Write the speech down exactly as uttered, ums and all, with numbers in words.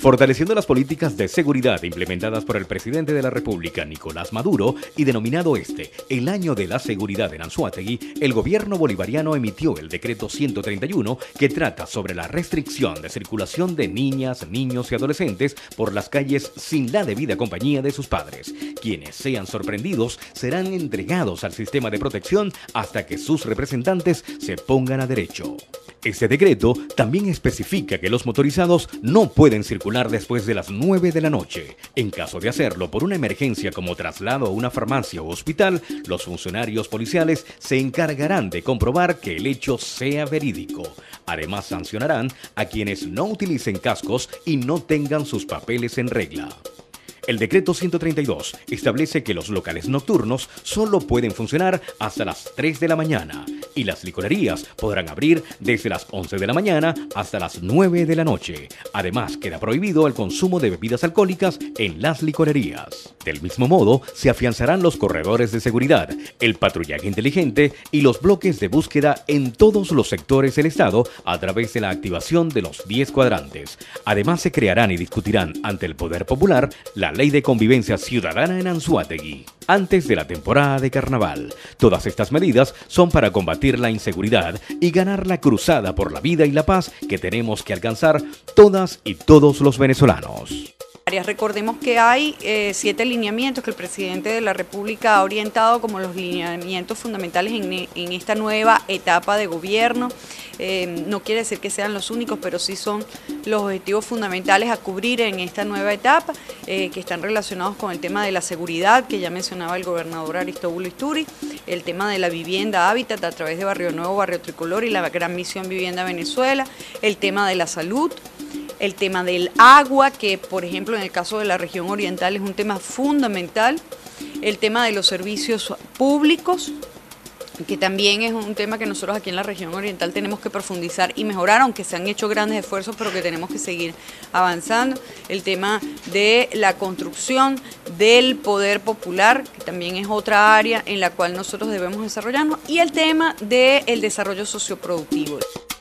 Fortaleciendo las políticas de seguridad implementadas por el presidente de la República, Nicolás Maduro, y denominado este el Año de la Seguridad en Anzoátegui, el gobierno bolivariano emitió el decreto ciento treinta y uno que trata sobre la restricción de circulación de niñas, niños y adolescentes por las calles sin la debida compañía de sus padres. Quienes sean sorprendidos serán entregados al sistema de protección hasta que sus representantes se pongan a derecho. Este decreto también especifica que los motorizados no pueden circular después de las nueve de la noche. En caso de hacerlo por una emergencia como traslado a una farmacia o hospital, los funcionarios policiales se encargarán de comprobar que el hecho sea verídico. Además, sancionarán a quienes no utilicen cascos y no tengan sus papeles en regla. El decreto ciento treinta y dos establece que los locales nocturnos solo pueden funcionar hasta las tres de la mañana y las licorerías podrán abrir desde las once de la mañana hasta las nueve de la noche. Además, queda prohibido el consumo de bebidas alcohólicas en las licorerías. Del mismo modo, se afianzarán los corredores de seguridad, el patrullaje inteligente y los bloques de búsqueda en todos los sectores del Estado a través de la activación de los diez cuadrantes. Además, se crearán y discutirán ante el Poder Popular la Ley de Convivencia Ciudadana en Anzoátegui, antes de la temporada de carnaval. Todas estas medidas son para combatir la inseguridad y ganar la cruzada por la vida y la paz que tenemos que alcanzar todas y todos los venezolanos. Recordemos que hay eh, siete lineamientos que el presidente de la República ha orientado como los lineamientos fundamentales en, en esta nueva etapa de gobierno. Eh, no quiere decir que sean los únicos, pero sí son los objetivos fundamentales a cubrir en esta nueva etapa, eh, que están relacionados con el tema de la seguridad, que ya mencionaba el gobernador Aristóbulo Isturi, el tema de la vivienda hábitat a través de Barrio Nuevo, Barrio Tricolor y la Gran Misión Vivienda Venezuela, el tema de la salud, el tema del agua, que por ejemplo en el caso de la región oriental es un tema fundamental, el tema de los servicios públicos, que también es un tema que nosotros aquí en la región oriental tenemos que profundizar y mejorar, aunque se han hecho grandes esfuerzos, pero que tenemos que seguir avanzando. El tema de la construcción del poder popular, que también es otra área en la cual nosotros debemos desarrollarnos, y el tema del desarrollo socioproductivo.